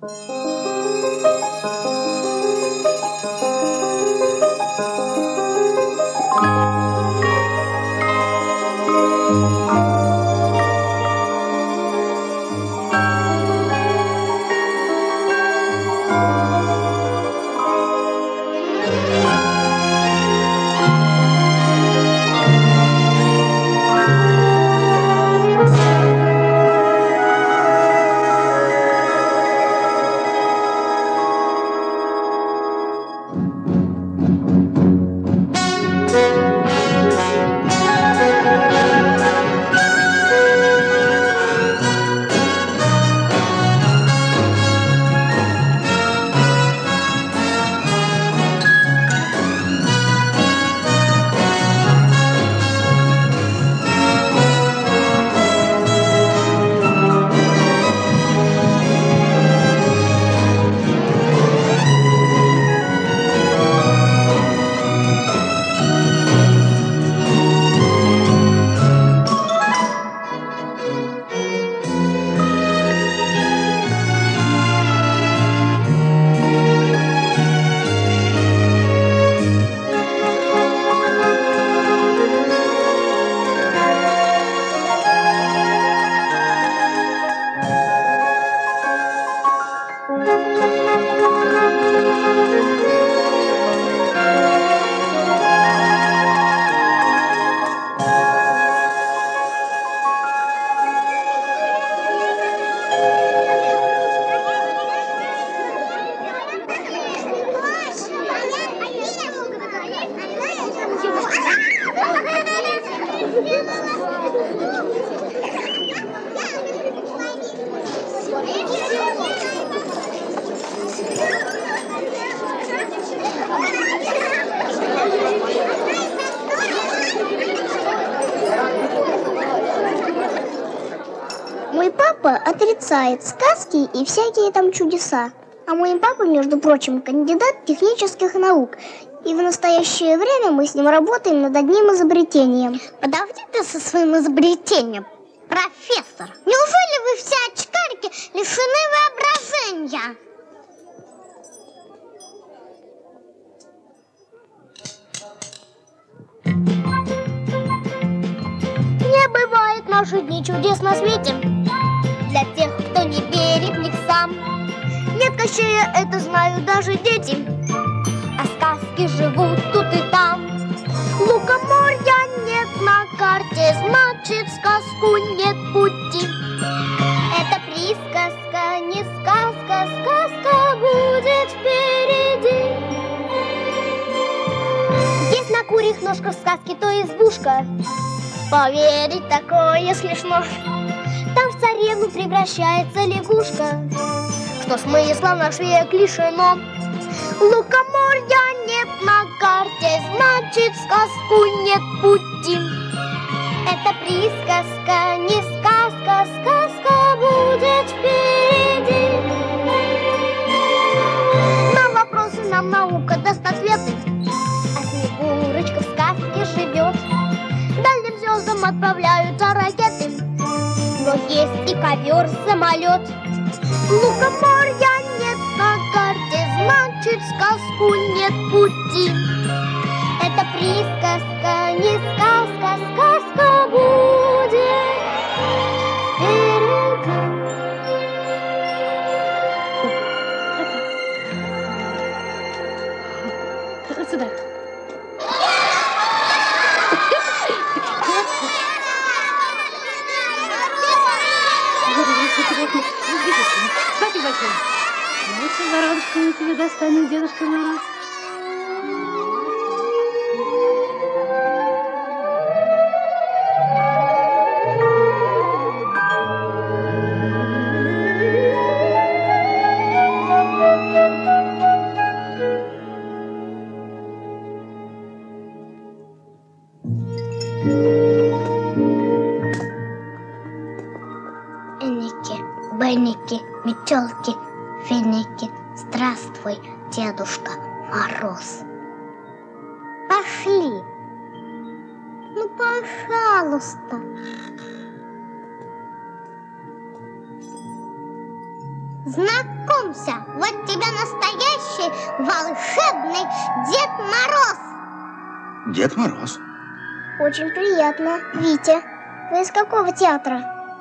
Мой папа отрицает сказки и всякие там чудеса. А мой папа, между прочим, кандидат технических наук. И в настоящее время мы с ним работаем над одним изобретением. Подожди ты со своим изобретением, профессор. Неужели вы все очкарики лишены воображения? Не бывает в наши дни чудес на свете. Для тех, кто не верит в них сам. Нет Кощея, это знают даже дети. А сказки живут тут и там. Лукоморья нет на карте, значит, в сказку нет пути. Это присказка, не сказка, сказка будет впереди. Есть на курьих ножках сказки, то избушка. Поверить такое смешно. Там в царевну превращается лягушка. Что смысла наш век лишено. Лукоморья нет на карте, значит, в сказку нет пути. Это присказка, не сказка, сказка будет впереди. На вопросы нам наука даст ответы. А Снегурочка в сказке живет. Дальним звездам отправляются ракеты. Но есть и ковер, самолет. Лукоморья нет на карте, значит, в сказку нет пути. Это присказка, не сказка, сказка будет впереди. Сюда. Спасибо большое. Вот подарочку мы тебе достанем, Дедушка Мороз. Бенники, метелки, финики, здравствуй, Дедушка Мороз. Пошли. Ну, пожалуйста. Знакомься, вот тебе настоящий волшебный Дед Мороз. Дед Мороз? Очень приятно. Витя, вы из какого театра?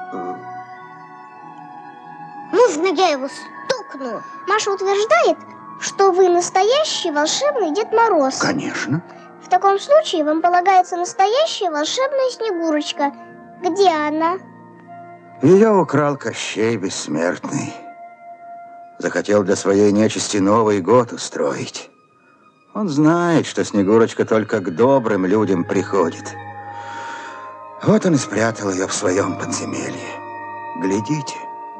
Можно я его стукну? Маша утверждает, что вы настоящий волшебный Дед Мороз. Конечно. В таком случае вам полагается настоящая волшебная Снегурочка. Где она? Ее украл Кощей Бессмертный. Захотел для своей нечисти Новый год устроить. Он знает, что Снегурочка только к добрым людям приходит. Вот он и спрятал ее в своем подземелье. Глядите.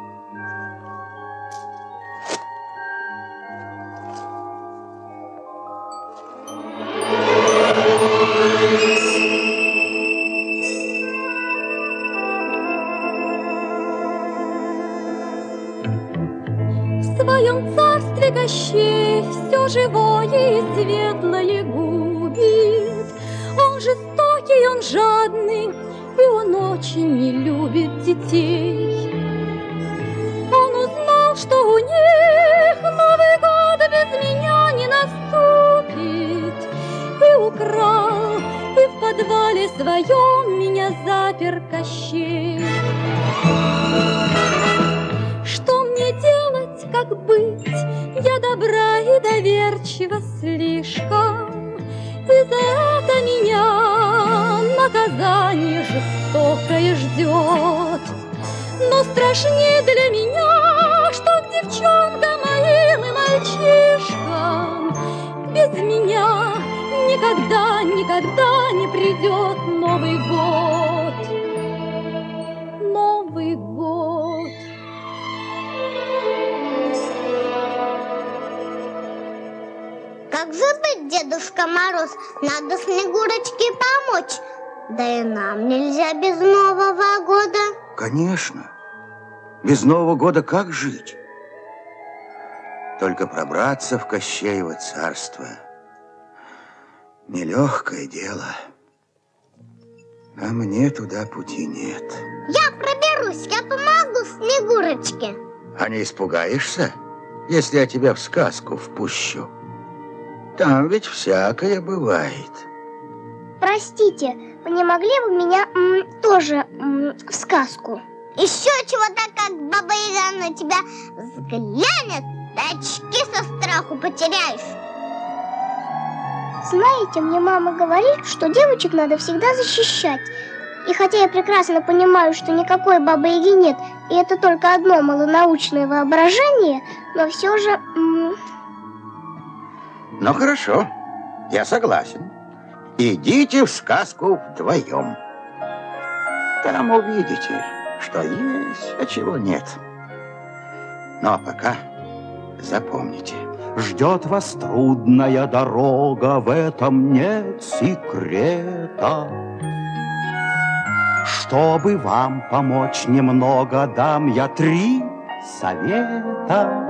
В своем царстве Кощей все живое и светлое губит. Он жестокий, он жадный, и он очень не любит детей. Он узнал, что у них Новый год без меня не наступит, и украл, и в подвале своем меня запер Кощей. Что мне делать, как быть? Я добра и доверчива слишком, и за это меня наказание жестокое ждет. Но страшнее для меня, что к девчонкам моим и мальчишкам без меня никогда, никогда не придет Новый год. Новый год. Как же быть, Дедушка Мороз? Надо Снегурочке помочь. Да и нам нельзя без Нового года. Конечно. Без Нового года как жить? Только пробраться в Кощеево царство — нелегкое дело. А мне туда пути нет. Я проберусь, я помогу Снегурочке. А не испугаешься, если я тебя в сказку впущу? Там ведь всякое бывает. Простите, вы не могли бы меня тоже в сказку? Еще чего-то, как Баба Яга на тебя взглянет, ты очки со страху потеряешь. Знаете, мне мама говорит, что девочек надо всегда защищать. И хотя я прекрасно понимаю, что никакой Бабы-Яги нет, и это только одно малонаучное воображение, но все же... Ну, хорошо, я согласен. Идите в сказку вдвоем. Там увидите, что есть, а чего нет. Ну, а пока запомните. Ждет вас трудная дорога, в этом нет секрета. Чтобы вам помочь немного, дам я 3 совета.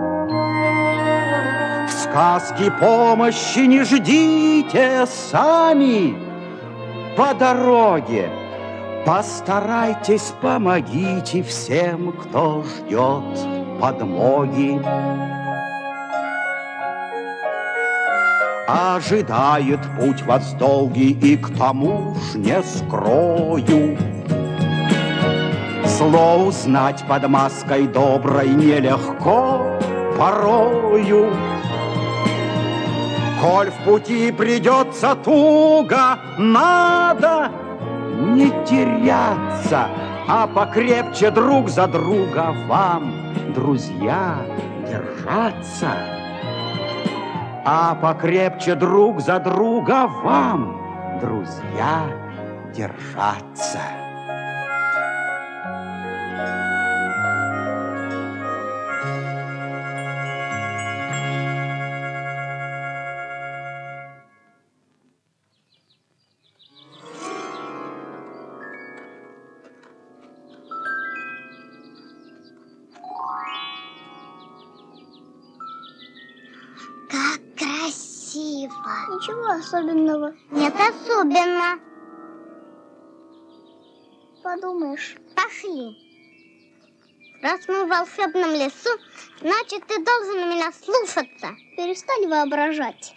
В сказке помощи не ждите сами по дороге. Постарайтесь, помогите всем, кто ждет подмоги. Ожидает путь вас долгий, и к тому ж не скрою. Зло узнать под маской доброй нелегко порою. Коль в пути придется туго, надо не теряться, а покрепче друг за друга вам, друзья, держаться. А покрепче друг за друга вам, друзья, держаться. Ничего особенного. Нет особенно. Подумаешь. Пошли. Раз мы в волшебном лесу, Значит, ты должен меня слушаться. Перестань воображать.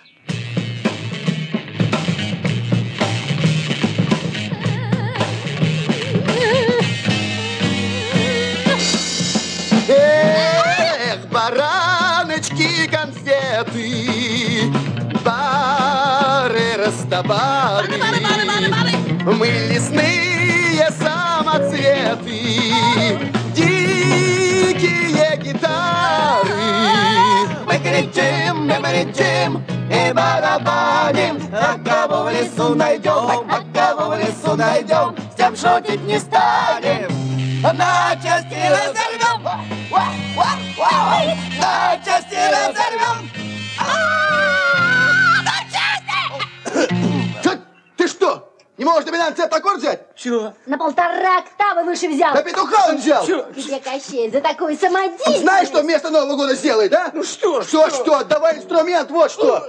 Эх, бараночки, конфеты, бары, растобары, мы лесные самоцветы, дикие гитары. Мы кричим и барабаним, а кого в лесу найдем, а кого в лесу найдем, с тем шутить не станем. На части разорвем, на части разорвем, на части! Ты что, не можешь доминант аккорд взять? Чего? На 1,5 октавы выше взял. Да петуха он взял! Где Кощей за такой самодеятельность? Знаешь, что вместо Нового года сделает, да? Ну что? Что? Давай инструмент, вот что!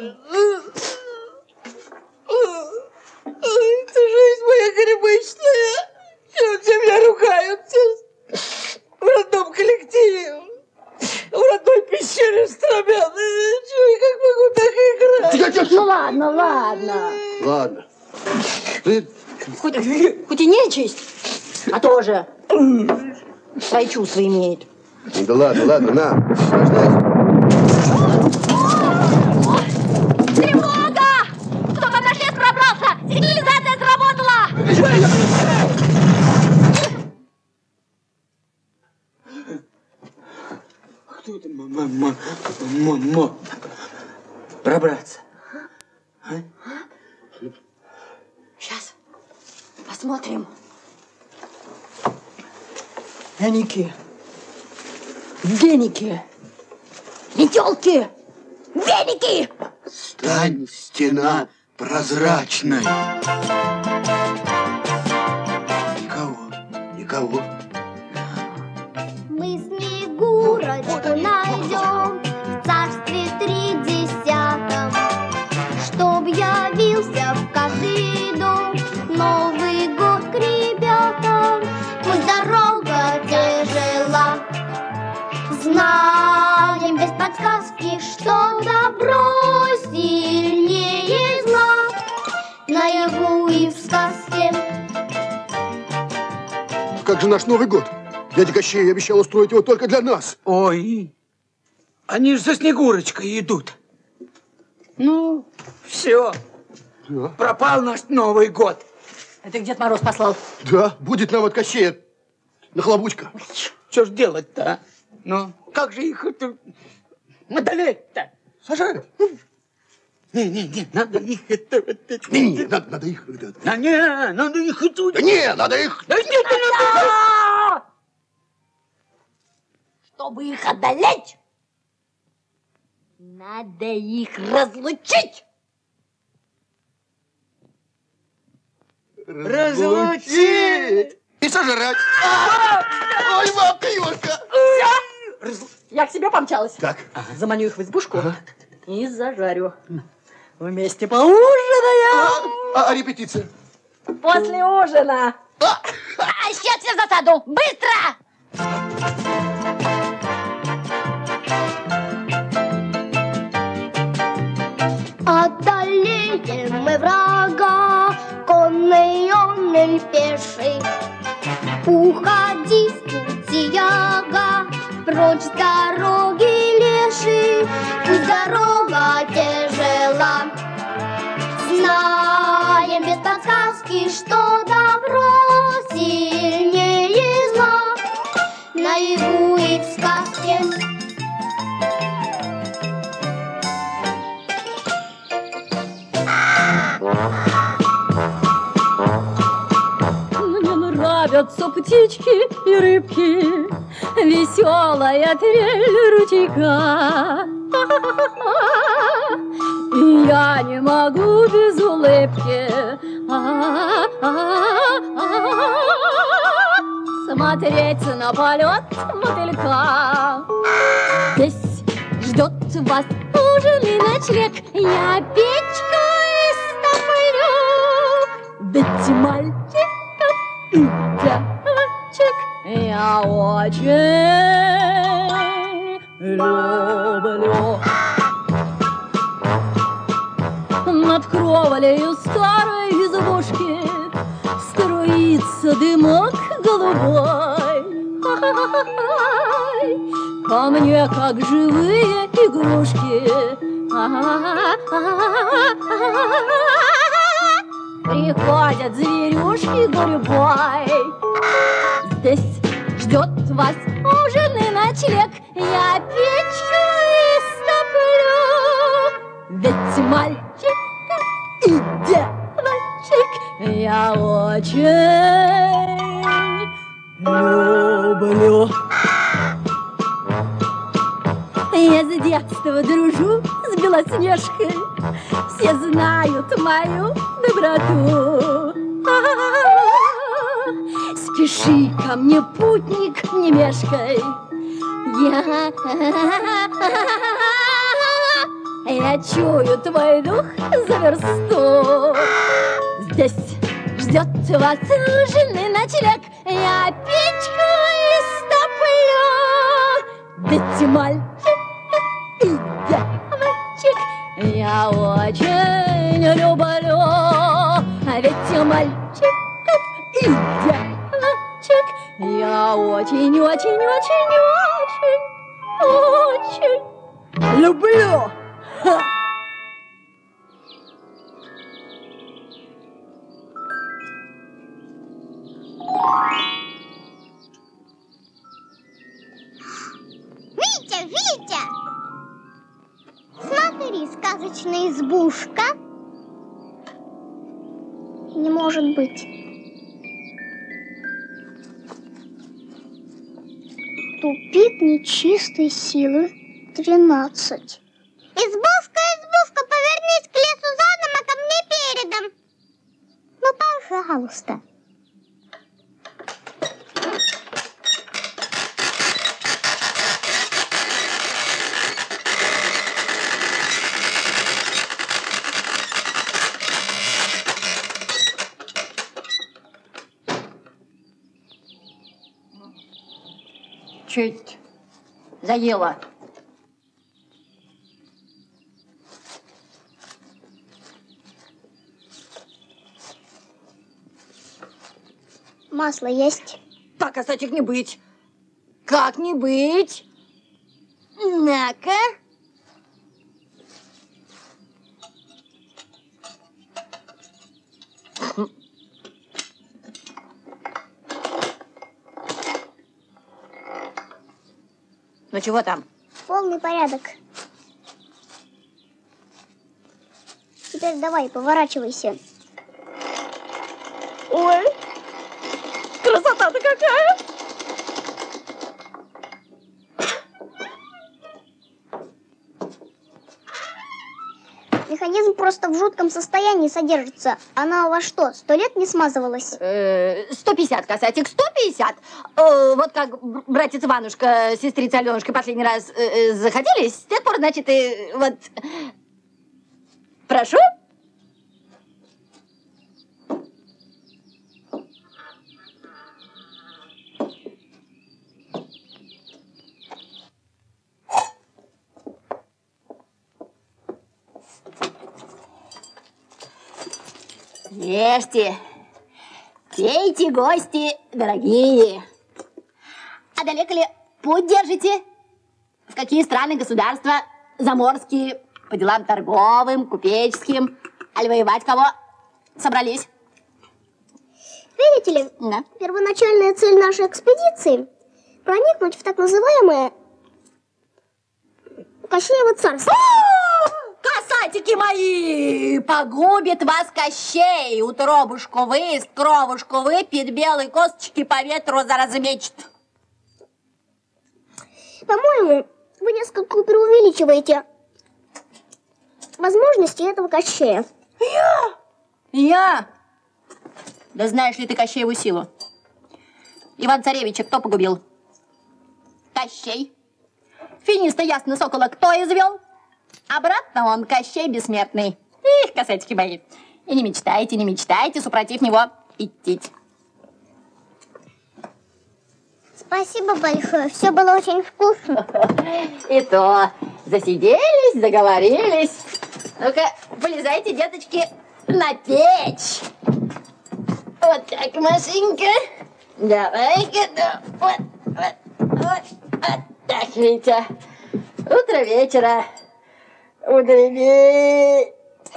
Это жизнь моя грибочная. Все меня ругают. В родном коллективе. В родной пещере Стромян. Как могу так играть? Ну ладно, ладно. Ладно. Ты... Хоть и нечисть, а тоже свои чувства имеет. Да ладно, на. Тревога! Кто-то в наш лес пробрался! Сигнализация сработала! Кто это мог пробраться? А? Сейчас посмотрим. Веники. Веники. Метелки! Веники! Стань, стена прозрачной. Никого. Мы Снегурочку найдем в царстве 30-м, чтоб явился в каждый дом Новый год к ребятам. Пусть дорога тяжела, знаем без подсказки, что добро сильнее зла. Наяву и в сказке. Как же наш Новый год? Дядя Кощей обещал устроить его только для нас. Ой, они же за Снегурочкой идут. Ну, все. Да. Пропал наш Новый год. Это Дед Мороз послал. Да, будет нам от Кощея нахлобучка. Что ж делать-то, а? Ну, как же их это одолеть-то? Сажать. Не, надо их это... Не, надо их... надо их это... Да не, надо их... Да нет, надо... Чтобы их одолеть, надо их разлучить. Разлучить! И сожрать. Ой, бабка Юрка. Я к себе помчалась. Так. Заманю их в избушку и зажарю. Вместе поужинаем. А репетиция? После ужина. Ищет все в засаду. Быстро! Одолеем мы врага, конный он или пеший. Уходи с пути, яга, прочь с дороги леший. Пусть дорога тяжела, знаем без подсказки, что добро сильнее зла. Наяву и в сказке. Мне нравятся птички и рыбки, веселая трель ручейка. И я не могу без улыбки смотреть на полет мотылька. Здесь ждет вас ужин и ночлег, я печку истоплю. Ведь мальчиков и девочек я очень люблю. Над кровлею старой избушки струится дымок голубой. Ко мне, как живые игрушки, приходят зверюшки гурьбой. Здесь ждет вас ужин и ночлег, я печку истоплю. Ведь мальчик и девочек я очень люблю. Я с детства дружу с Белоснежкой, все знают мою доброту. Спеши ко мне, путник, не мешкай. Я чую твой дух за версту. Здесь ждет вас ужин и ночлег, я печку истоплю. Ведь мальчик и девочек я очень люблю. Ведь мальчик и девочек я очень люблю. Витя, Витя! Смотри, сказочная избушка. Не может быть. Тупик нечистой силы 13. Избушка, избушка, повернись к лесу задом, а ко мне передом. Ну, пожалуйста. Чуть заела. Масло есть? Так, кстати, не быть. Как не быть? На-ка. Ну чего там? Полный порядок. Теперь давай, поворачивайся. Ой, красота-то какая! Механизм просто в жутком состоянии содержится. Она у вас что, 100 лет не смазывалась? 150, касатик, 150. Вот как братец Иванушка, сестрица Аленушка последний раз заходились, с тех пор, значит, и вот... Прошу? Ешьте, пейте, гости дорогие. А далеко ли путь держите? В какие страны, государства заморские, по делам торговым, купеческим? Аль воевать кого собрались? Видите ли, Да. первоначальная цель нашей экспедиции – проникнуть в так называемое Кощеево царство. Касатики мои! Погубит вас Кощей! Утробушку выест, кровушку выпьет, белые косточки по ветру заразмечет. По-моему, вы несколько преувеличиваете возможности этого Кощея. Я? Да знаешь ли ты Кощееву силу? Иван-царевича кто погубил? Кощей. Финиста ясно сокола кто извел? Обратно он Кощей бессмертный. Их, касатики мои. И не мечтайте, супротив него идти. Спасибо большое, все было очень вкусно. И то, засиделись, заговорились. Ну-ка, полезайте, деточки, на печь. Вот так, Машенька. Давай-ка, да, вот так, Витя. Утро вечера. Удрени.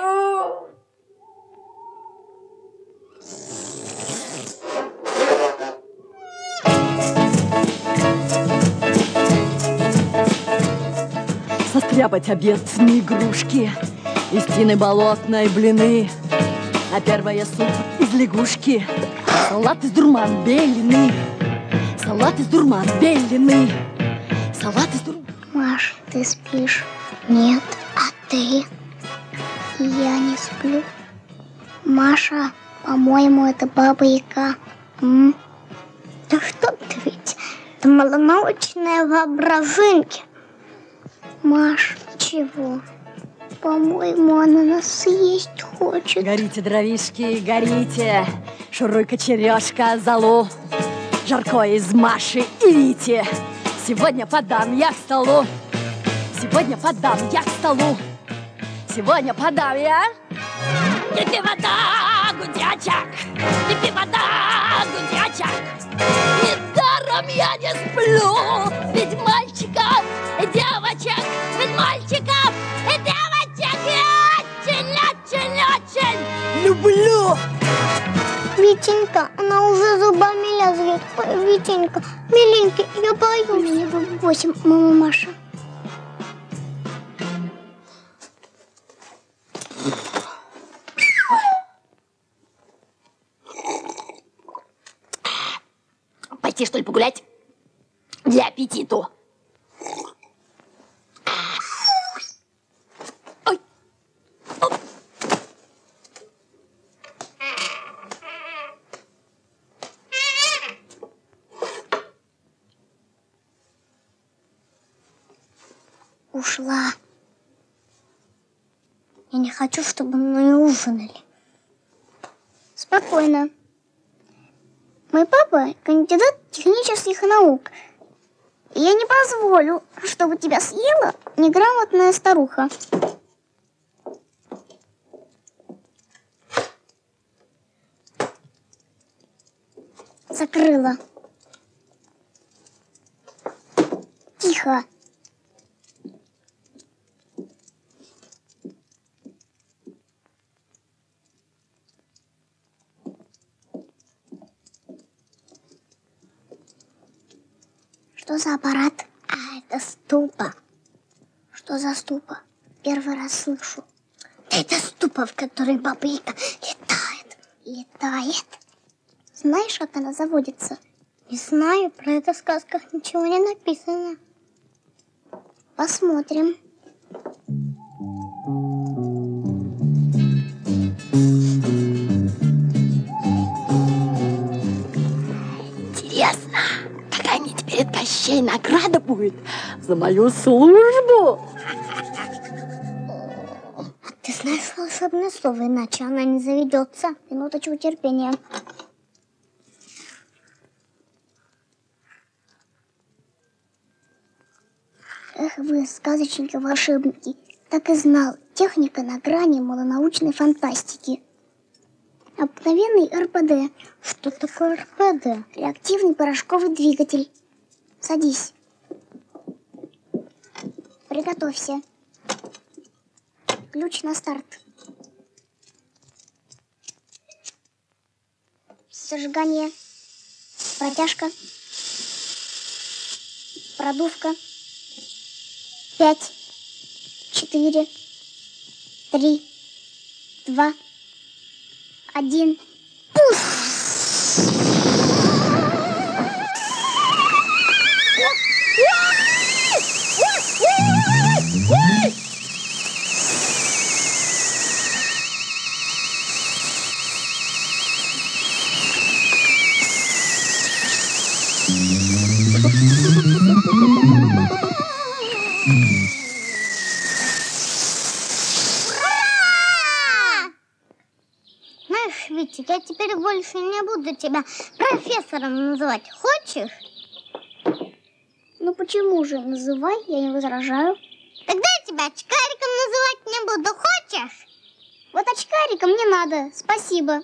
Состряпать обед не игрушки, из тины болотной блины, на первое суп из лягушки, салат из дурман белины, салат из дурман белины, салат из дурман... Маш, ты спишь? Нет, а ты? Я не сплю. Маша, по-моему, это Баба Яга. Да что ты ведь? Это малонаучное воображенье. Маш, чего? По-моему, она нас съесть хочет. Горите, дровишки, горите, шуруй-ка черешка залу, жарко из Маши и Вити. Сегодня подам я к столу, сегодня подам я к столу, сегодня подам я. Кипи вода, гудячак, кипи вода, гудячак. Недаром я не сплю, ведь мальчиков и девочек, ведь мальчиков и девочек я очень люблю. Витенька, она уже зубами лязгает. Ой, Витенька, миленький, я боюсь. Мне бы 8, мама Маша. Пойти, что ли, погулять? Для аппетиту. Ой. Оп. Ушла. Я не хочу, чтобы мы ужинали. Спокойно. Мой папа кандидат технических наук. И я не позволю, чтобы тебя съела неграмотная старуха. Закрыла. Тихо. Что за аппарат? А, это ступа. Что за ступа? Первый раз слышу. Это ступа, в которой Баба Яга летает. Летает. Знаешь, как она заводится? Не знаю, про это в сказках ничего не написано. Посмотрим. Интересно, какая мне теперь от Кощей награда будет за мою службу? Ты знаешь волшебное слово, иначе она не заведется. Минуточку терпения. Эх вы, сказочники-волшебники, так и знал. Техника на грани малонаучной фантастики. Обыкновенный РПД. Что такое РПД? Реактивный порошковый двигатель. Садись. Приготовься. Ключ на старт. Зажигание. Протяжка. Продувка. 5, 4, 3, 2, 1. Пусть! Знаешь, Витя, я теперь больше не буду тебя профессором называть. Хочешь? Ну почему же? Называй, я не возражаю. Тогда я тебя очкариком называть не буду, хочешь? Вот очкариком не надо, спасибо.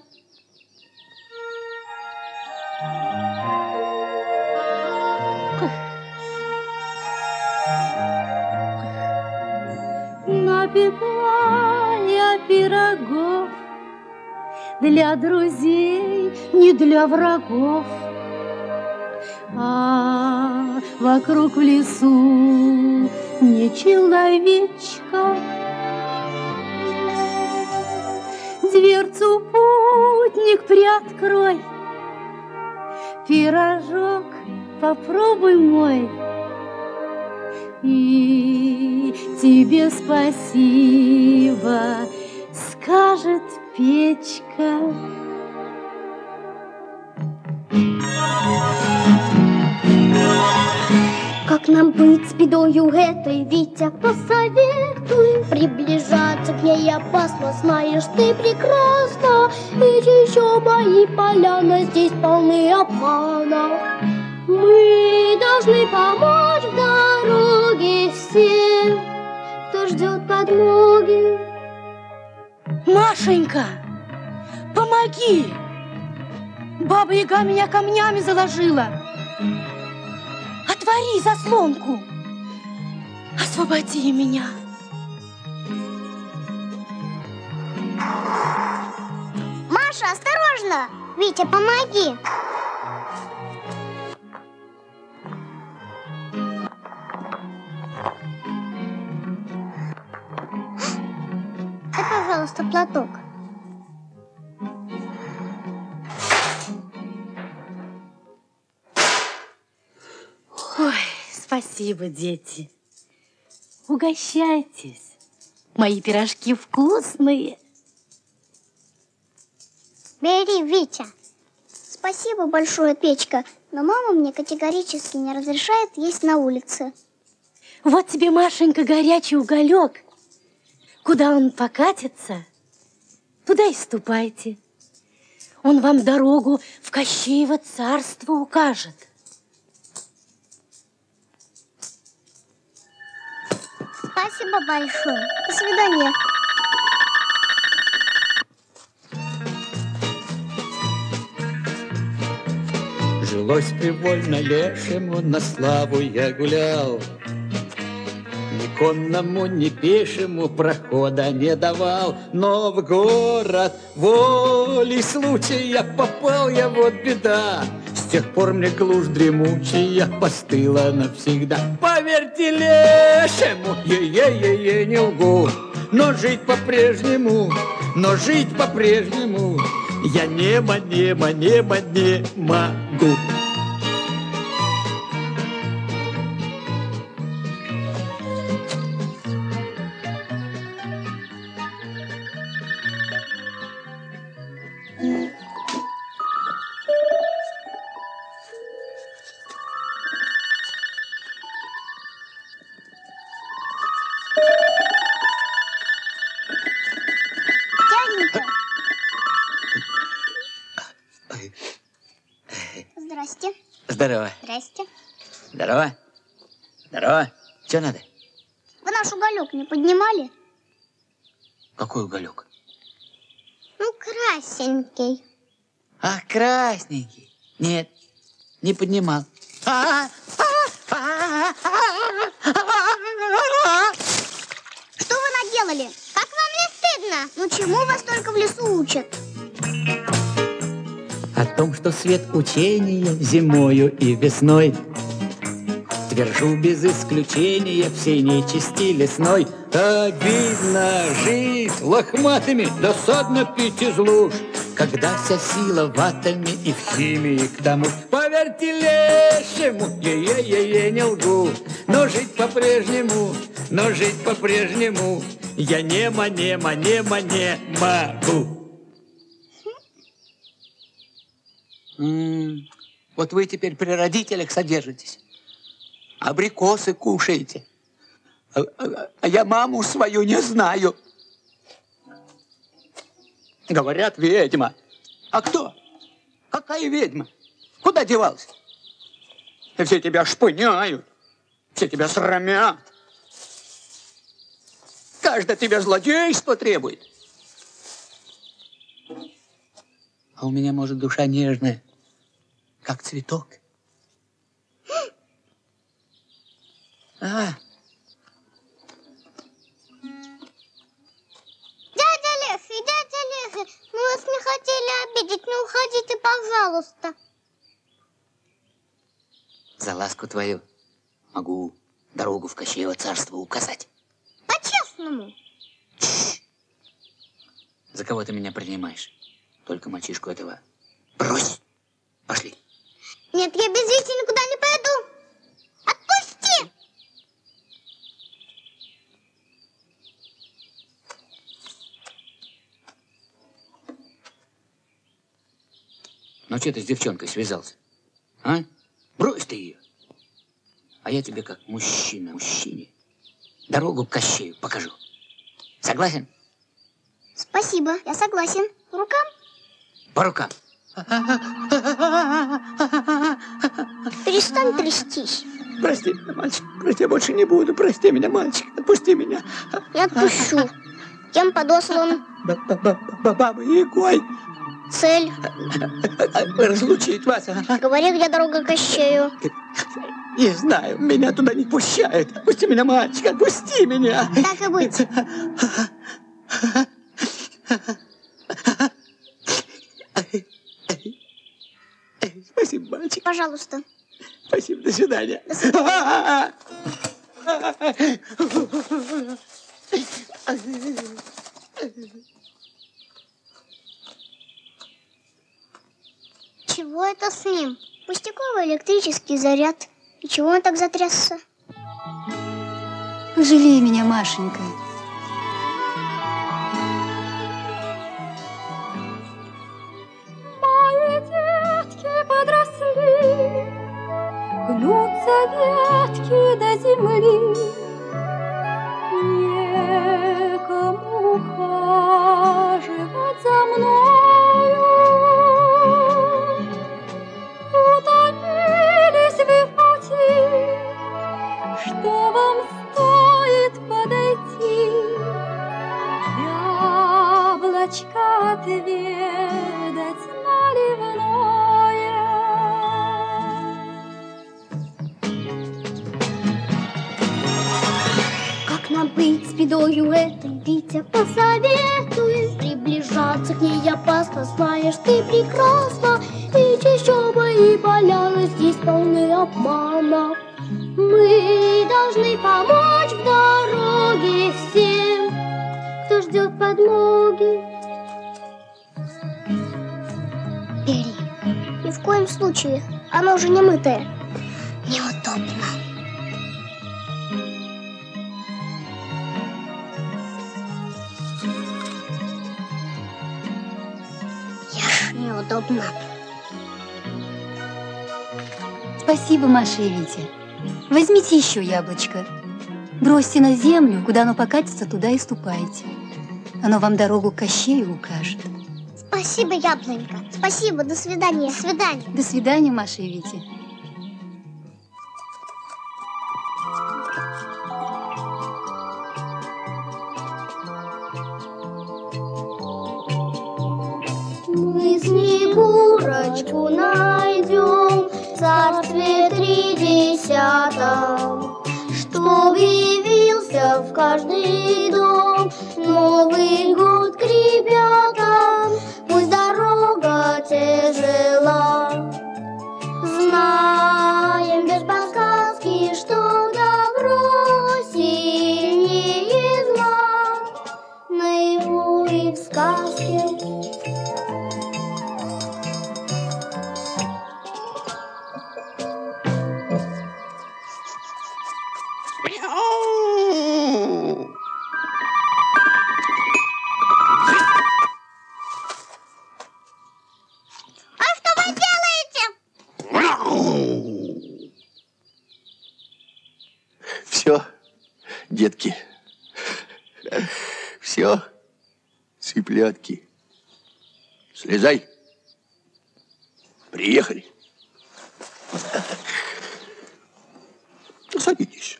Напекла я пирогов для друзей, не для врагов. А вокруг в лесу не человечка. Дверцу, путник, приоткрой, пирожок попробуй мой. И тебе спасибо скажет печка. Как нам быть с бедою этой, Витя, посоветуй. Приближаться к ней опасно, знаешь ты прекрасно. Ведь еще мои поляны здесь полны обмана. Мы должны помочь в дороге всем, кто ждет подмоги. Машенька, помоги! Баба-яга меня камнями заложила. Отвори заслонку. Освободи меня. Маша, осторожно! Витя, помоги! Дай, пожалуйста, платок. Ой, спасибо, дети. Угощайтесь. Мои пирожки вкусные. Бери, Витя. Спасибо большое, Печка, но мама мне категорически не разрешает есть на улице. Вот тебе, Машенька, горячий уголек. Куда он покатится, туда и ступайте. Он вам дорогу в Кощеево царство укажет. Спасибо большое. До свидания. Жилось привольно лешему, на славу я гулял. Ни конному, ни пешему прохода не давал. Но в город волей случая попал я, вот беда. С тех пор мне глушь дремучая постыла навсегда. Поверьте лешему, е-е-е-е, не лгу, но жить по-прежнему, я не могу. Здрасте. Здорово. Здрасте. Здорово. Здорово. Что надо? Вы наш уголек не поднимали? Какой уголек? Ну, красненький. А, красненький. Нет, не поднимал. Что вы наделали? Как вам не стыдно? Ну, чему вас только в лесу учат? О том, что свет учения зимою и весной, твержу без исключения всей нечисти лесной. Обидно жить лохматыми, досадно пить из луж, когда вся сила в атоме и в химии к тому. Поверьте лешему, е-е-е-е, не лгу, но жить по-прежнему, я не могу. Вот вы теперь при родителях содержитесь, абрикосы кушаете, а я маму свою не знаю. Говорят, ведьма. А кто? Какая ведьма? Куда девалась? Все тебя шпыняют, Все тебя срамят. Каждый тебя злодейство требует. А у меня, может, душа нежная, как цветок. Дядя Леха, мы вас не хотели обидеть, не уходите, пожалуйста. За ласку твою могу дорогу в Кощеево царство указать. По-честному. За кого ты меня принимаешь? Только мальчишку этого брось. Пошли. Нет, я без Вити никуда не пойду. Отпусти! Ну, что ты с девчонкой связался? А? Брось ты ее. А я тебе как мужчине дорогу к Кощею покажу. Согласен? Спасибо, я согласен. По рукам? По рукам. Перестань трястись. Прости меня, мальчик. Прости, я больше не буду. Прости меня, мальчик. Отпусти меня. Я отпущу. Кем подослан? Бабой Ягой. Цель? Разлучить вас. Говори, где дорога к Кощею. Не знаю, меня туда не пущают. Отпусти меня, мальчик, отпусти меня. Так и быть. Спасибо, мальчик. Пожалуйста. Спасибо, до свидания. До свидания. Чего это с ним? Пустяковый электрический заряд. И чего он так затрясся? Пожалей меня, Машенька. Мои детки подросли, гнутся ветки до земли. Некому ухаживать за мною. Утомились вы в пути, что вам стоит подойти, яблочко отведать наливное. Как нам быть с бедою этой, Витя, посоветуй. Приближаться к ней опасно, знаешь ты прекрасно. И чащоба, и поляны здесь полны обмана. Мы должны помочь в дороге всем, кто ждет подмоги. Бери. Ни в коем случае. Оно уже не мытое. Неудобно. Ешь, неудобно. Спасибо, Маша и Витя. Возьмите еще яблочко. Бросьте на землю, куда оно покатится, туда и ступайте. Оно вам дорогу к Кощею укажет. Спасибо, яблонька. Спасибо, до свидания. До свидания. До свидания, Маша и Витя. Мы Снегурочку найдем в царстве 30-м, чтоб явился в каждый дом Новый год к ребятам. Пусть дорога тяжела, знаем без подсказки, что добро сильнее зла. Наяву и в сказке. Все, детки, все, цыплятки, слезай, приехали. Садитесь.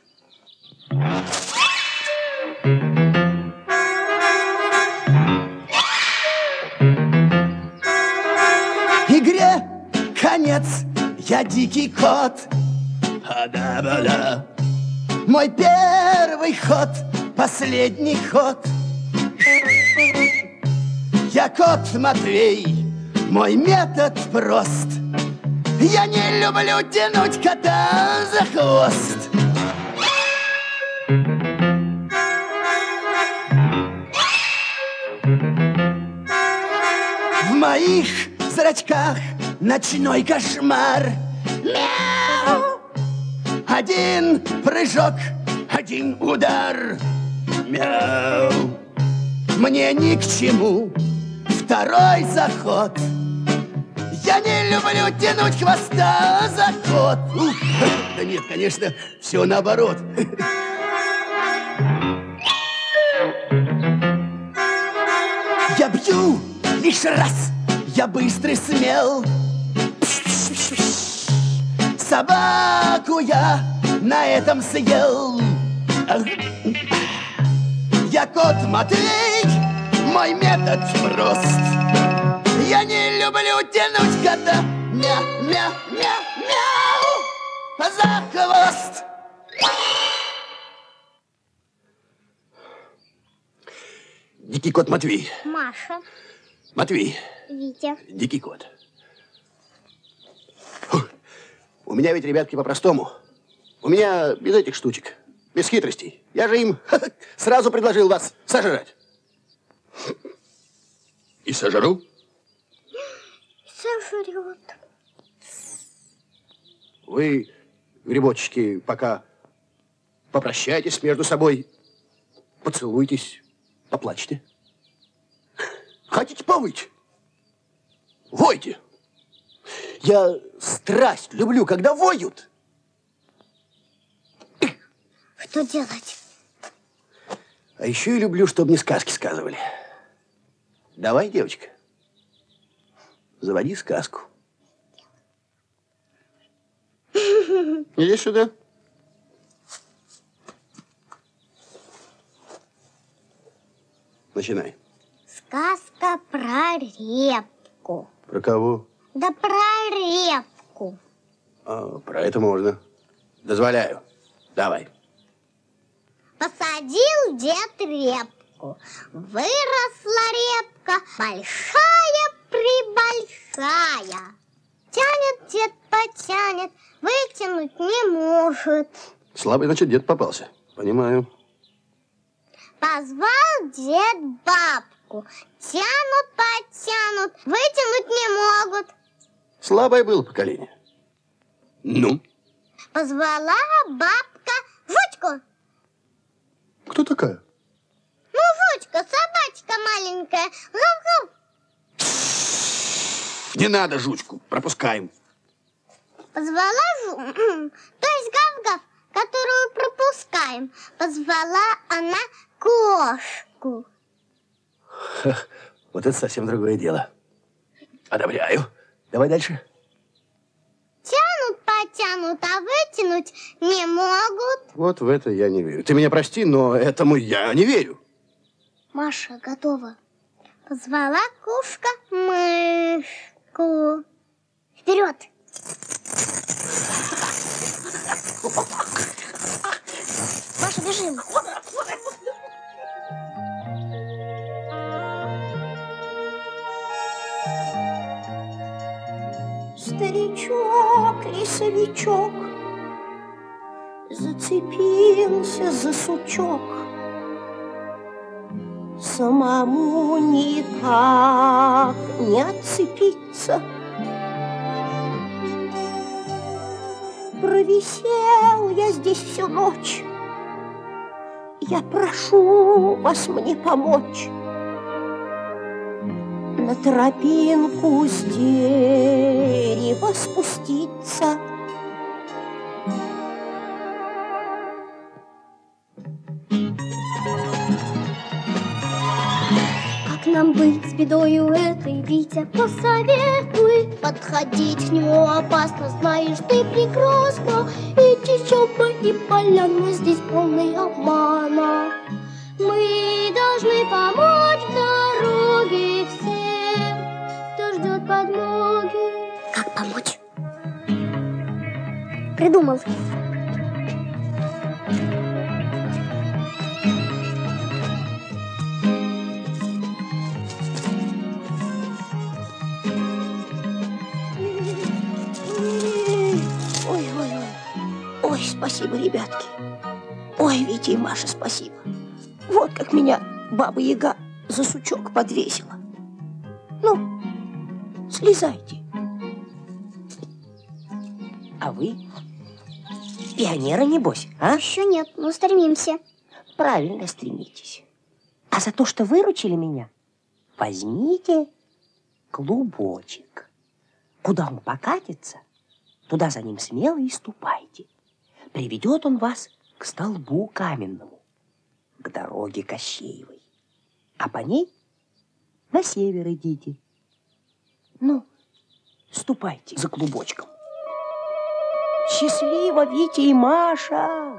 я дикий кот. Ада-бада. Мой первый ход, последний ход. Я кот Матвей, мой метод прост. Я не люблю тянуть кота за хвост. В моих зрачках ночной кошмар. Мяу! Один прыжок, один удар. Мяу! Мне ни к чему второй заход. Я не люблю тянуть хвоста за ход. Да нет, конечно, все наоборот. Я бью лишь раз, я быстрый, смел. Собаку я на этом съел. Я кот Матвей, мой метод прост. Я не люблю тянуть кота. Мяу-мяу-мяу-мяу за хвост. Дикий кот Матвей. Маша. Матвей. Витя. Дикий кот. Фух. У меня ведь, ребятки, по-простому. У меня без этих штучек, без хитростей. Я же им сразу предложил вас сожрать. И сожру. Сожрет. Вы, грибочки, пока попрощайтесь между собой, поцелуйтесь, поплачьте. Хотите повыть? Войте. Я страсть люблю, когда воют. Что делать? А еще и люблю, чтобы мне сказки сказывали. Давай, девочка, заводи сказку. Иди сюда. Начинай. Сказка про репку. Про кого? Да про репку. А, про это можно. Дозволяю. Давай. Посадил дед репку. Выросла репка большая-пребольшая. Тянет дед, потянет, вытянуть не может. Слабый, значит, дед попался. Понимаю. Позвал дед бабку. Тянут, потянут, вытянуть не могут. Слабое было поколение. Ну? Позвала бабка Жучку. Кто такая? Ну, Жучка, собачка маленькая. Гав-гав. Не надо жучку, пропускаем. Позвала то есть гав-гав, которую пропускаем. Позвала она кошку. Вот это совсем другое дело. Одобряю. Давай дальше. Тянут, потянут, а вытянуть не могут. Вот в это я не верю. Ты меня прости, но этому я не верю. Маша готова. Позвала кошка мышку. Вперед! Маша, бежим! Старичок, лесовичок, зацепился за сучок. Самому никак не отцепиться. Провисел я здесь всю ночь. Я прошу вас мне помочь. На тропинку с дерева спуститься. Как нам быть с бедою этой, Витя, посоветуй. Подходить к нему опасно, знаешь ты прекрасно. И чащоба, и поляна здесь полны обмана. Мы должны помочь в дороге всем, кто ждет подмоги. Как помочь? придумал. Ой, спасибо, ребятки. Ой, Витя и Маша, спасибо. Вот как меня Баба-Яга за сучок подвесила. Ну, слезайте. А вы? Пионеры, небось, а? Еще нет, но стремимся. Правильно стремитесь. А за то, что выручили меня, возьмите клубочек. Куда он покатится, туда за ним смело и ступайте. Приведет он вас к столбу каменному, к дороге Кощеевой. А по ней на север идите. Ну, ступайте за клубочком. Счастливо, Витя и Маша!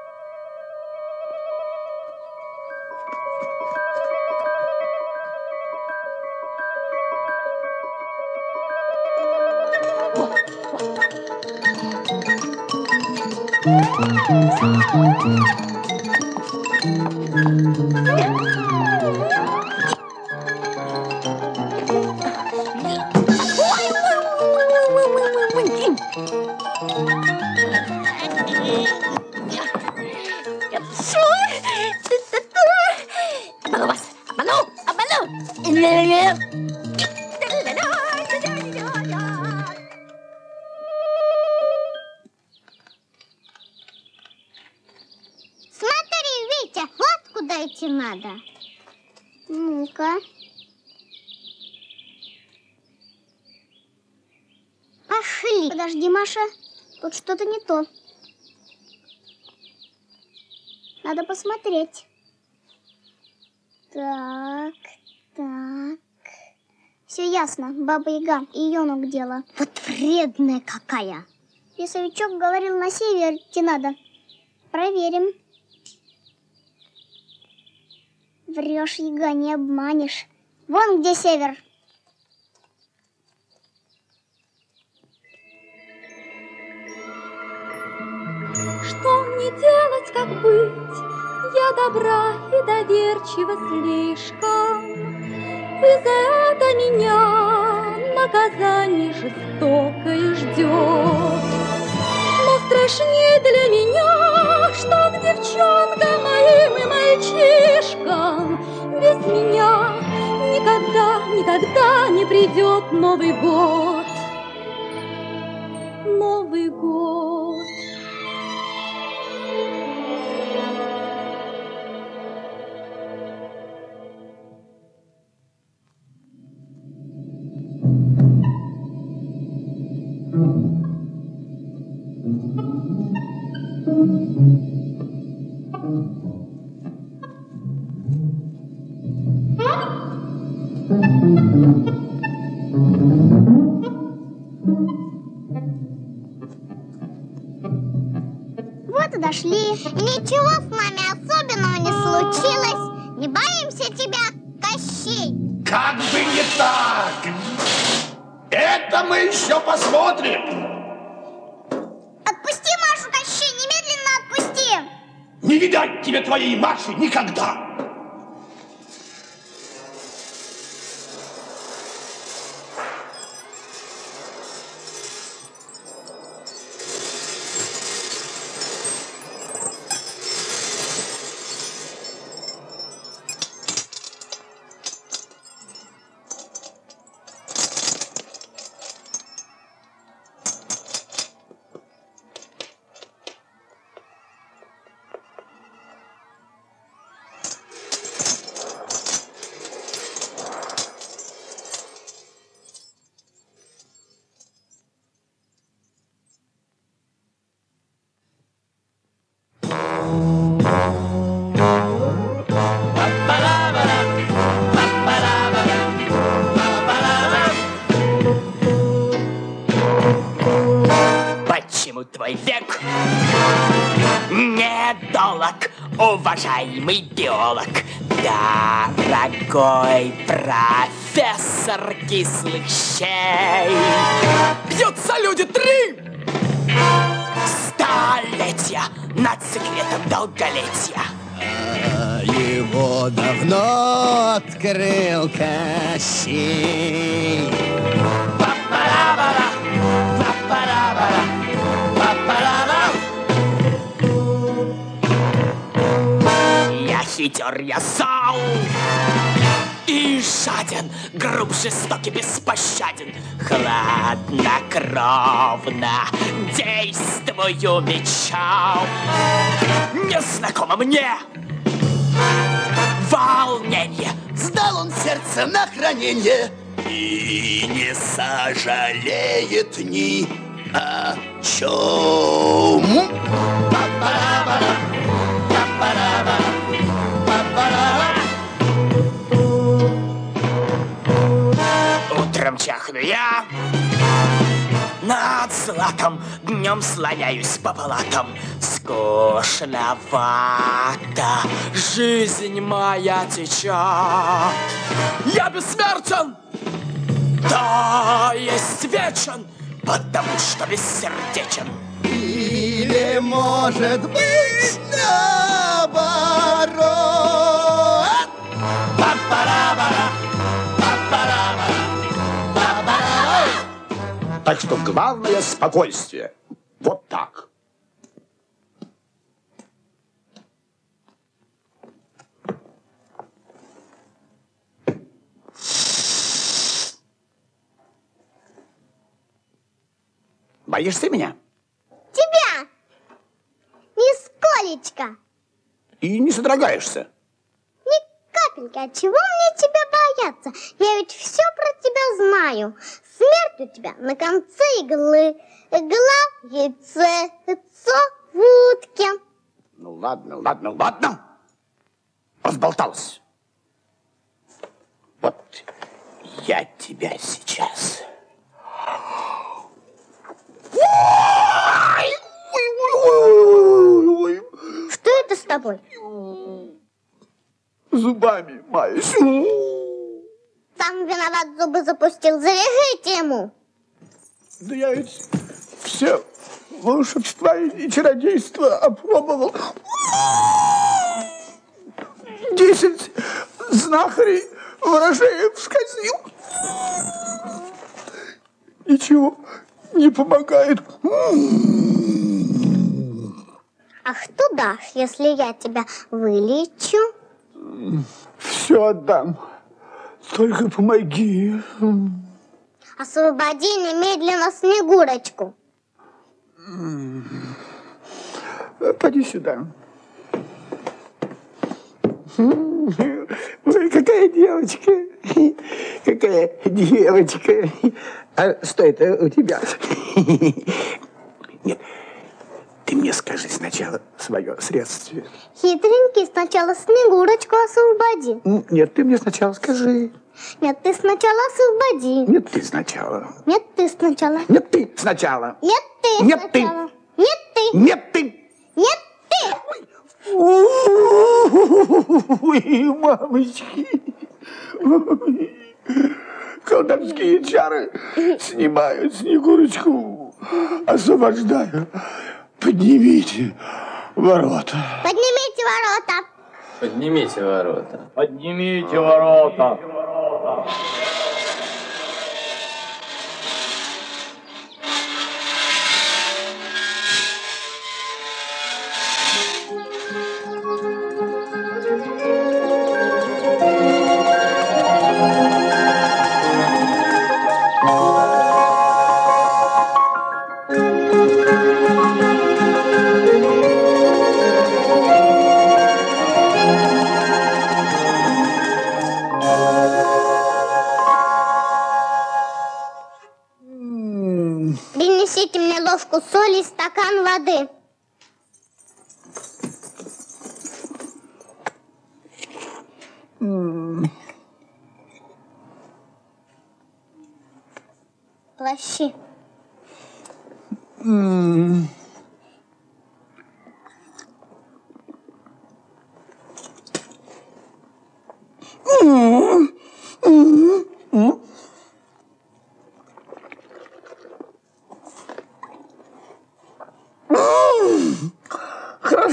Надо. Ну-ка. Пошли. Подожди, Маша. Тут что-то не то. Надо посмотреть. Так. Все ясно. Баба-Яга. Ее ног дело. Вот вредная какая. Лесовичок говорил, на север идти надо. Проверим. Врешь, Яга, не обманешь. Вон где север. Что мне делать, как быть? Я добра и доверчива слишком. И за это меня наказание жестокое ждет. Но страшнее для меня, что к девчонкам моим и мальчишкам без меня никогда не придет Новый год. Новый год. Вот и дошли. Ничего с нами особенного не случилось. Не боимся тебя, Кощей. Как бы не так. Это мы еще посмотрим. Отпусти Машу, Кощей, немедленно отпусти. Не видать тебе твоей Маши никогда. Почему твой век недолог, уважаемый биолог? Дорогой профессор кислых щей. Бьются люди 3, столетия над секретом долголетия. Его давно открыл Кощей. Па-па-ра-ба-ра, па-па-ра-ба-ра, па-па-ра-ра. Я хитер, я зол и жаден, груб, жесток и беспощаден, хладнокровно действую мечом. Незнакомо мне волнение. Сдал он сердце на хранение и не сожалеет ни о чем. Па-па-ра-ба-ра, па-па-ра-ба-ра, па-па-ра-ра. Утром чахну я над златом, днем слоняюсь по палатам. Скучновато жизнь моя течет. Я бессмертен, то есть вечен, потому что бессердечен. Или, может быть, наоборот. Па-па-ра-ба-ра, па-па-ра-ба-ра, па-па-ра-ра. Так что главное спокойствие. Вот так. Боишься меня? Тебя! Нисколечко! И не содрогаешься? Ни капельки. От чего мне тебя бояться? Я ведь все про тебя знаю. Смерть у тебя на конце иглы. Игла в яйце, яйцо в утке. Ну ладно. Разболталась. Вот я тебя сейчас... Ой. Что это с тобой? Зубами маюсь. Сам виноват, зубы запустил. Завяжите ему. Да я ведь все волшебства и чародейства опробовал. 10 знахарей ворожеев сказил. Ничего не помогает. А что дашь, если я тебя вылечу? Все отдам. Только помоги. Освободи немедленно Снегурочку. Поди сюда. Ой, какая девочка. Какая девочка. А что это у тебя? Нет, ты мне скажи сначала свое средство. Хитренький, сначала Снегурочку освободи. Нет, ты мне сначала скажи. Нет, ты сначала освободи. Нет, ты сначала. Нет, ты сначала. Нет, ты сначала. Нет, ты Нет, сначала. ты. Нет, ты. Нет, ты. Нет, ты. Ой, мамочки. Ой. Колдовские чары снимают Снегурочку. Освобождаю. Поднимите ворота. Поднимите ворота. Поднимите ворота. Поднимите ворота. Принесите мне ложку соли и стакан воды. Плащи.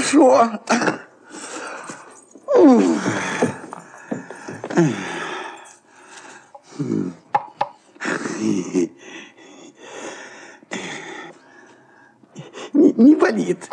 хорошо. Не болит.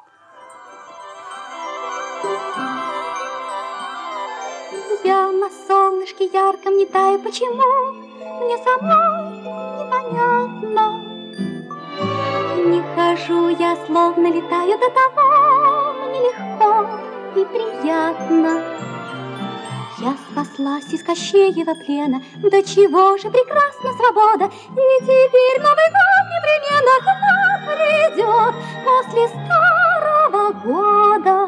Я на солнышке ярком не таю, почему мне самой непонятно. Не хожу я, словно летаю, до того мне легко и приятно. Я спаслась из Кощеева плена, до чего же прекрасна свобода, и теперь Новый год непременно к нам придет после старого года.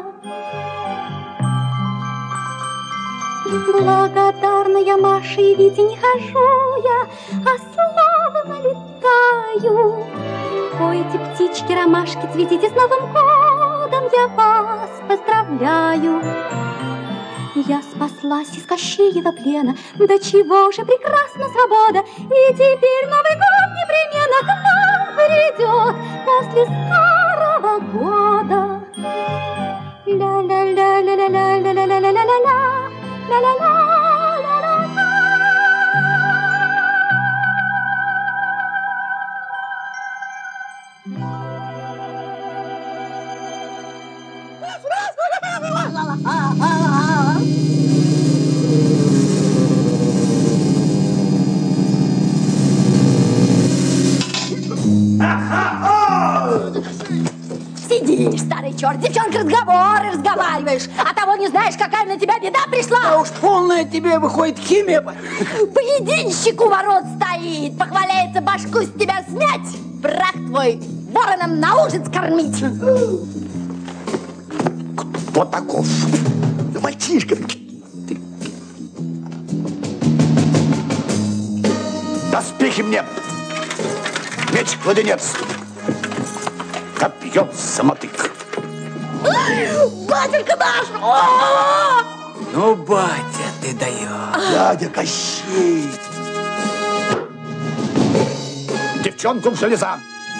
Благодарная Маше и Вите не хожу я, а славно летаю. Пойте, птички, ромашки, цветите, с Новым годом я вас поздравляю. Я спаслась из Кощеева плена, до чего же прекрасна свобода, и теперь Новый год непременно к нам придет после старого года. Ля-ля-ля-ля-ля-ля-ля-ля-ля-ля-ля-ля-ля. Сидишь, старый черт, девчонка, разговариваешь, а того не знаешь, какая на тебя беда пришла. Да уж полная тебе выходит химия. Поединщик у ворот стоит, похваляется башку с тебя снять, брак твой вороном на ужин скормить. Кто таков? Мальчишка. Доспехи мне. Меч-кладенец. Копье самотык. Батюшка наш! Ну, батя, ты даешь. Дядя Кощей. Девчонку в железа.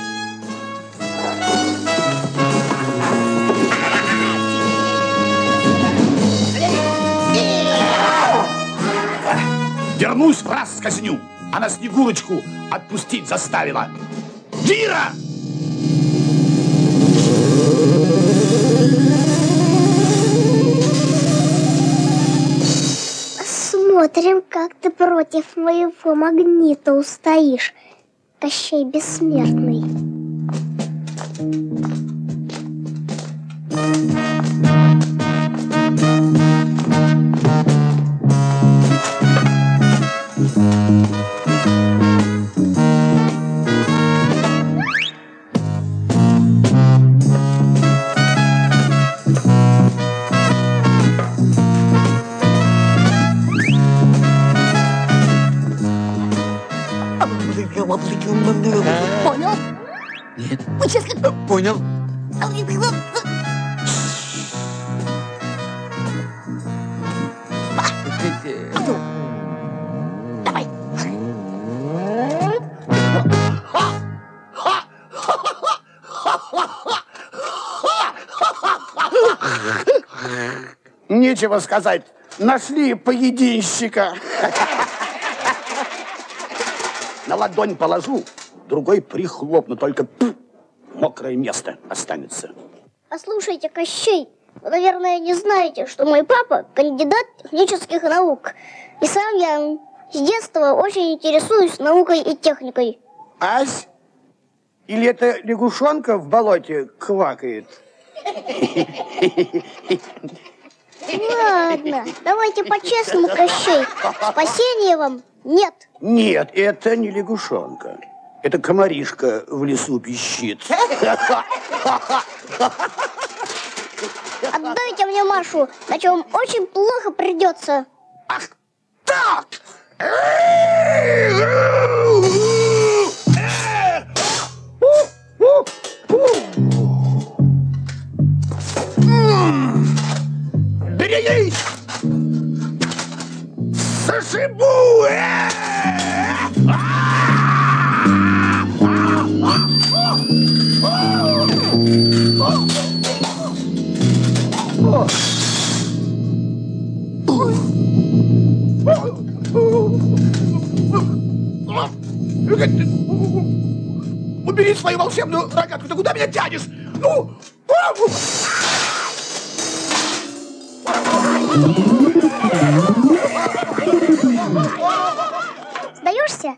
Вернусь, в раз казню. Она Снегурочку отпустить заставила. Гира! Смотрим, как ты против моего магнита устоишь, Кощей Бессмертный. Понял? Нет. Вы честно? Понял. Давай. Нечего сказать. Нашли поединщика. На ладонь положу, другой прихлопну, только мокрое место останется. Послушайте, Кощей, вы, наверное, не знаете, что мой папа кандидат технических наук. И сам я с детства очень интересуюсь наукой и техникой. Ась? Или это лягушонка в болоте квакает? Ладно, давайте по-честному, Кощей. Спасения вам нет. Нет, это не лягушонка. Это комаришка в лесу пищит. Отдайте мне Машу, иначе вам очень плохо придется. Ах, так! Бери! Зашибу! Убери свою волшебную рогатку, ты куда меня тянешь? Ну! Сдаешься?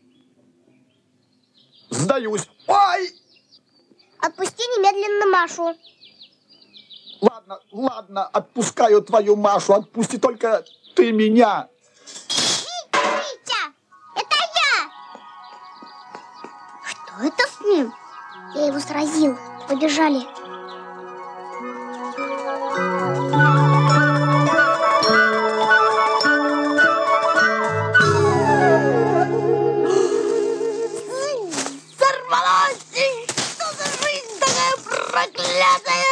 Сдаюсь. Ой! Отпусти немедленно Машу. Ладно, ладно, отпускаю твою Машу, отпусти только ты меня. Витя, это я! Что это с ним? Я его сразил. Побежали. Сорвалась! Что за жизнь такая проклятая?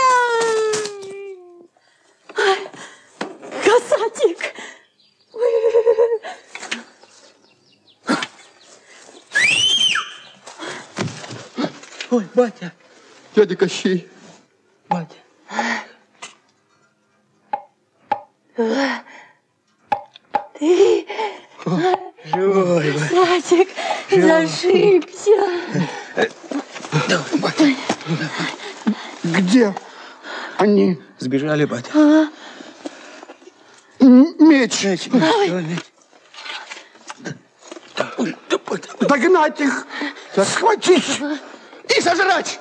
Касатик! Ой, батя, дядя Кощей. Батя. Ты, Живой, батя. Касатик, зашибся. Батя. Где они? Сбежали, батя. Меч. Догнать их, схватить и сожрать.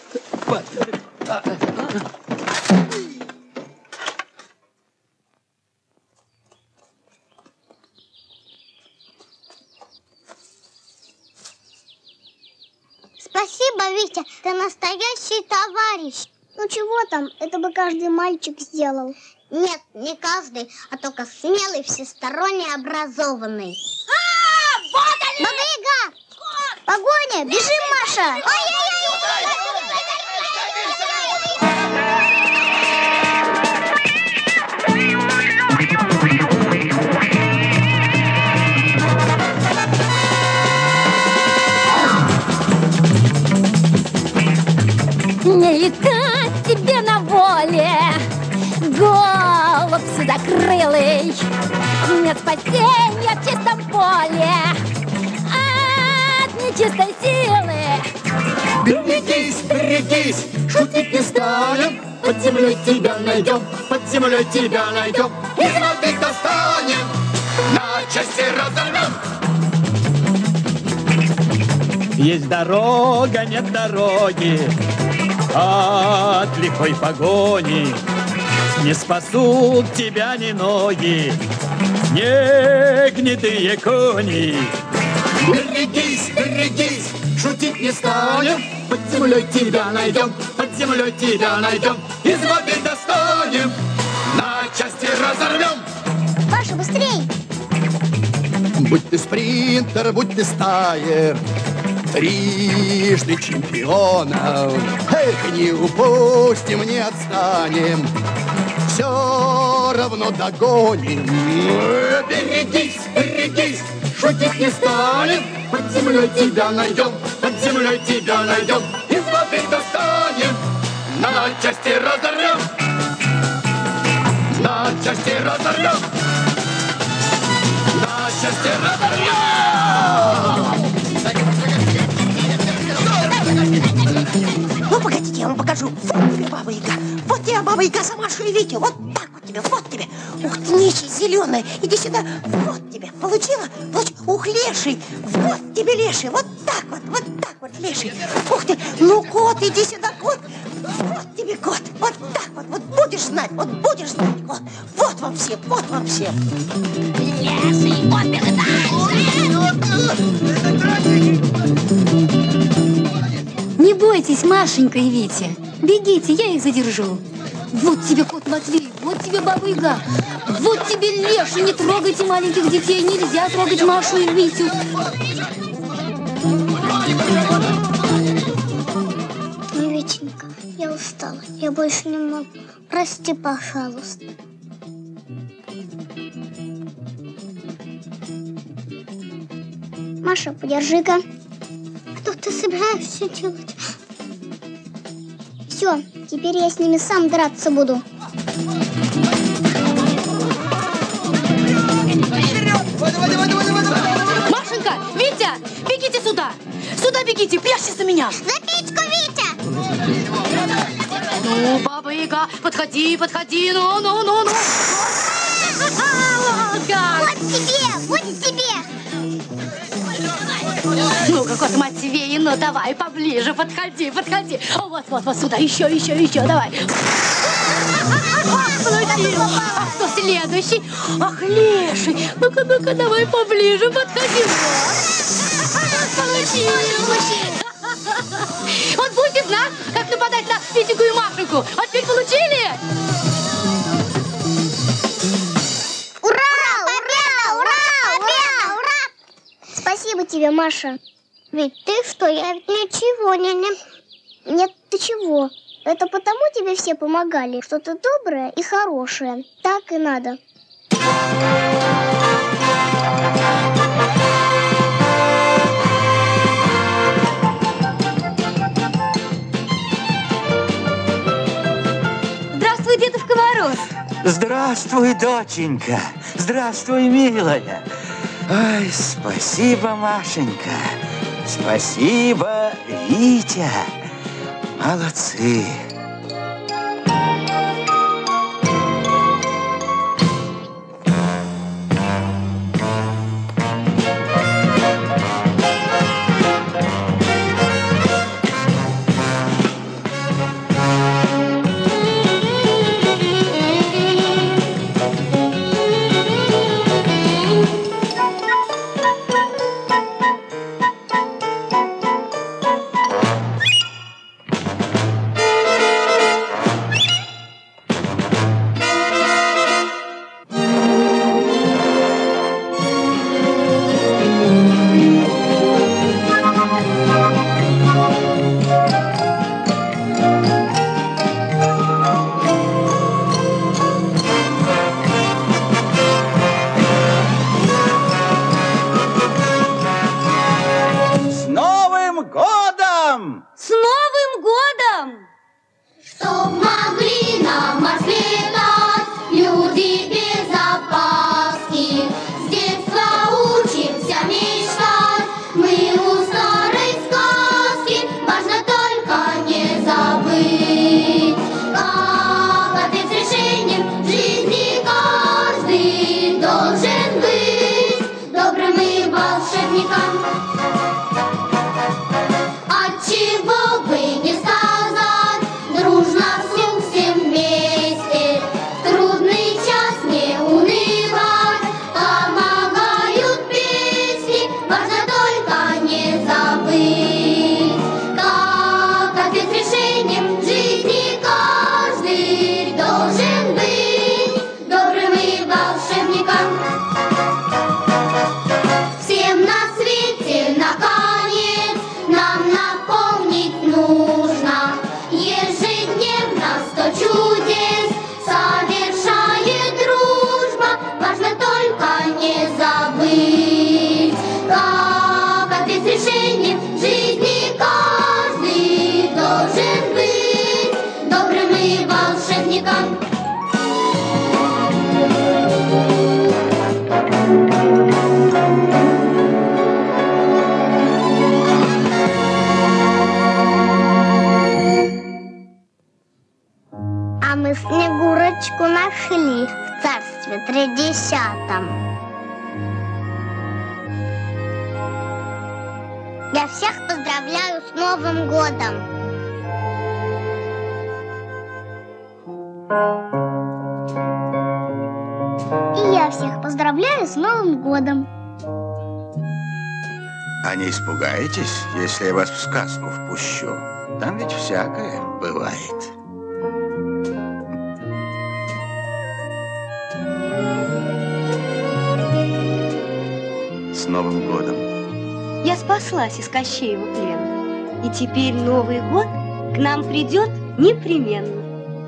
Спасибо, Витя, ты настоящий товарищ. Ну чего там, это бы каждый мальчик сделал. Нет, не каждый, а только смелый, всесторонне образованный. Вот они! Баба-Яга! Погоня! Бежим, Маша! Не летать тебе на воле, голубь сизокрылый. Нет спасения в чистом поле от нечистой силы. Берегись, берегись, шутить не станем. Под землей тебя найдем, под землей тебя найдем. Из воды достанем, на части разорвем. Есть дорога, нет дороги от лихой погони. Не спасут тебя ни ноги, ни гнедые кони. Берегись, берегись, шутить не станем. Под землей тебя найдем, под землей тебя найдем. Из воды достанем, на части разорвем. Маша, быстрей! Будь ты спринтер, будь ты стайер, трижды чемпионов. Эх, не упустим, не отстанем, все равно догоним. Берегись, берегись, шутить не станем. Под землей тебя найдем, под землей тебя найдем. Из воды достанем, на части разорвем. На части разорвем. На части разорвем. Ну, погодите, я вам покажу. Вот тебе Баба-Яга. Вот тебе Баба-Яга за Машу и Витю. Вот так вот тебе, вот тебе. Ух ты, нищий, зеленая. Иди сюда. Вот тебе. Получила? Ух, леший. Вот тебе леший. Вот так вот, леший. Ух ты. Ну, кот, иди сюда, кот. Вот тебе кот. Вот так вот. Вот будешь знать, кот. Вот вам всем, вот вам всем. Леший, вот Не бойтесь, Машенька и Витя. Бегите, я их задержу. Вот тебе кот Матвей, вот тебе Баба-Яга, вот тебе леший. Не трогайте маленьких детей, нельзя трогать Машу и Витю. Витенька, я устала, я больше не могу. Прости, пожалуйста. Маша, подержи-ка. Что ты собираешься делать? Все, теперь я с ними сам драться буду. Выпусти за меня. За Петьку, Витя! Ну, Баба Яга, подходи, подходи, ну. Вот тебе, вот тебе. Ну-ка, Кот Матвей, ну давай поближе, подходи. Вот, сюда, еще, давай. Получил. А кто следующий? Ах, Леший. Ну-ка, давай поближе, подходи. Получил. Вот будет знак, как нападать на Витьку и Машеньку. Вот теперь получили? Спасибо тебе, Маша. Ведь ты что, я ведь ничего не... Нет, ты чего? Это потому тебе все помогали, что ты добрая и хорошая. Так и надо. Здравствуй, Дедушка Мороз. Здравствуй, доченька. Здравствуй, милая. Ой, спасибо, Машенька. Спасибо, Витя. Молодцы. Нашли в царстве 30-м. Я всех поздравляю с Новым годом. И я всех поздравляю с Новым годом. А не испугаетесь, если я вас в сказку впущу? Там ведь всякое бывает. С Новым годом. Я спаслась из Кощеева плена. И теперь Новый год к нам придет непременно.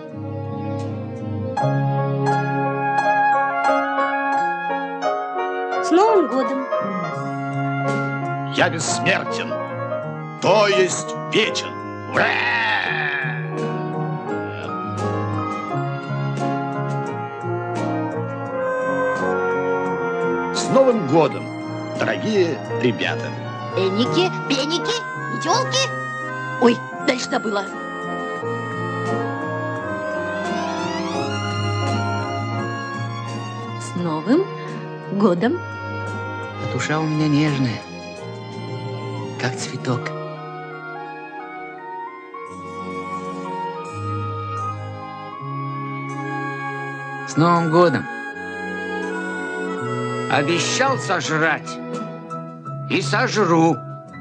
С Новым годом! Я бессмертен, то есть вечен. Ура! С Новым годом, дорогие ребята! Эники, пеники, Метелки? Ой, дальше забыла. С Новым годом! Душа у меня нежная, как цветок. С Новым годом! Обещал сожрать и сожру.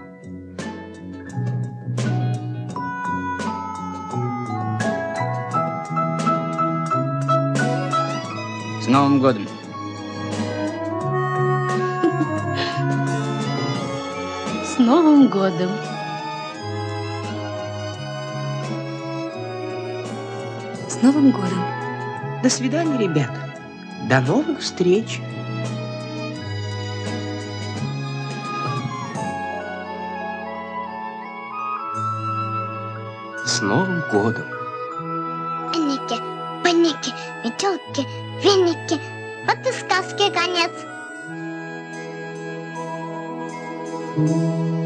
С Новым годом! С Новым годом! С Новым годом! До свидания, ребята. До новых встреч. С Новым годом! Паники, паники, метелки, веники. Вот и сказки конец.